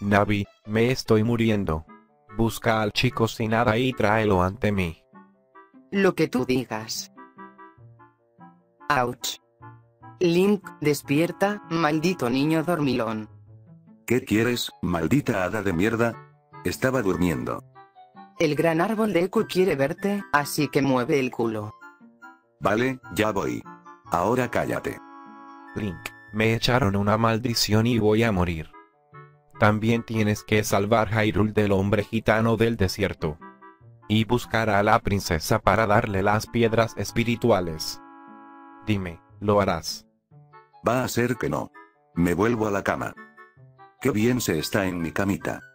Navi, me estoy muriendo. Busca al chico sin nada y tráelo ante mí. Lo que tú digas. Ouch. Link, despierta, maldito niño dormilón. ¿Qué quieres, maldita hada de mierda? Estaba durmiendo. El gran árbol de Eku quiere verte, así que mueve el culo. Vale, ya voy. Ahora cállate. Link, me echaron una maldición y voy a morir. También tienes que salvar Hyrule del hombre gitano del desierto. Y buscar a la princesa para darle las piedras espirituales. Dime, ¿lo harás? Va a ser que no. Me vuelvo a la cama. Qué bien se está en mi camita.